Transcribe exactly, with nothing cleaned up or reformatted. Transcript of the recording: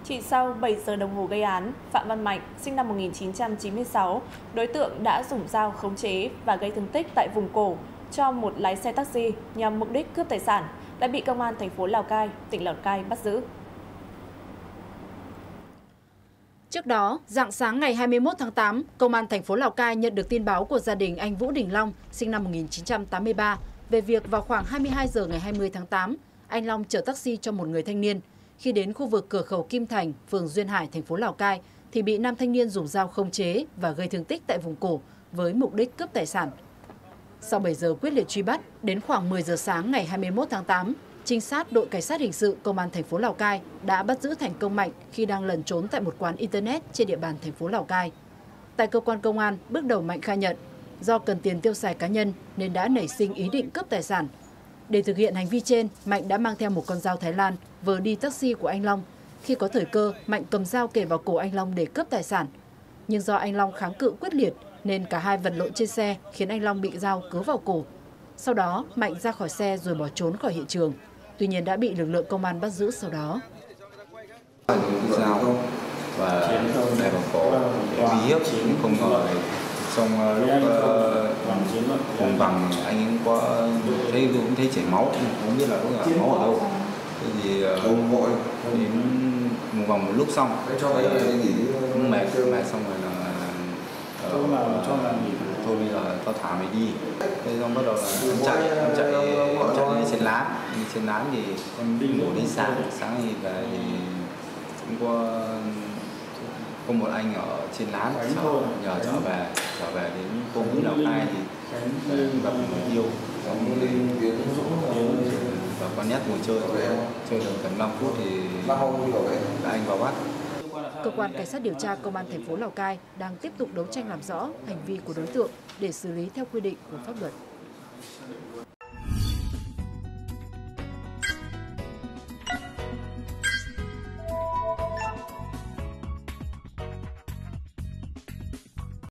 Chỉ sau bảy giờ đồng hồ gây án, Phạm Văn Mạnh, sinh năm một nghìn chín trăm chín mươi sáu, đối tượng đã dùng dao khống chế và gây thương tích tại vùng cổ cho một lái xe taxi nhằm mục đích cướp tài sản, đã bị công an thành phố Lào Cai, tỉnh Lào Cai bắt giữ. Trước đó, rạng sáng ngày hai mươi mốt tháng tám, Công an thành phố Lào Cai nhận được tin báo của gia đình anh Vũ Đình Long, sinh năm một nghìn chín trăm tám mươi ba, về việc vào khoảng hai mươi hai giờ ngày hai mươi tháng tám, anh Long chở taxi cho một người thanh niên. Khi đến khu vực cửa khẩu Kim Thành, phường Duyên Hải, thành phố Lào Cai, thì bị nam thanh niên dùng dao khống chế và gây thương tích tại vùng cổ với mục đích cướp tài sản. Sau bảy giờ quyết liệt truy bắt, đến khoảng mười giờ sáng ngày hai mươi mốt tháng tám, trinh sát đội cảnh sát hình sự công an thành phố Lào Cai đã bắt giữ thành công Mạnh khi đang lẩn trốn tại một quán internet trên địa bàn thành phố Lào Cai. Tại cơ quan công an, bước đầu Mạnh khai nhận do cần tiền tiêu xài cá nhân nên đã nảy sinh ý định cướp tài sản. Để thực hiện hành vi trên, Mạnh đã mang theo một con dao Thái Lan vờ đi taxi của anh Long. Khi có thời cơ, Mạnh cầm dao kề vào cổ anh Long để cướp tài sản. Nhưng do anh Long kháng cự quyết liệt nên cả hai vật lộn trên xe, khiến anh Long bị dao cứa vào cổ. Sau đó, Mạnh ra khỏi xe rồi bỏ trốn khỏi hiện trường. Tuy nhiên đã bị lực lượng công an bắt giữ sau đó. Dao và đè vào cổ để uy hiếp, không ngờ trong lúc vùng vằng anh ấy có thấy cũng thấy chảy máu, không biết là có máu ở đâu. Thế thì đến vùng vằng một lúc xong cũng mệt mệt xong rồi là thôi bây giờ tao thả mày đi. Thế xong bắt đầu là em chạy em chạy em chạy lên trên lán, trên lán thì con ngủ đến sáng sáng thì về thì cũng có có một anh ở trên lán chở, nhờ trở về trở về đến phố Lào Cai thì gặp người yêu và con nhét ngồi chơi chơi được tầm năm phút thì anh vào bắt. Cơ quan cảnh sát điều tra công an thành phố Lào Cai đang tiếp tục đấu tranh làm rõ hành vi của đối tượng để xử lý theo quy định của pháp luật.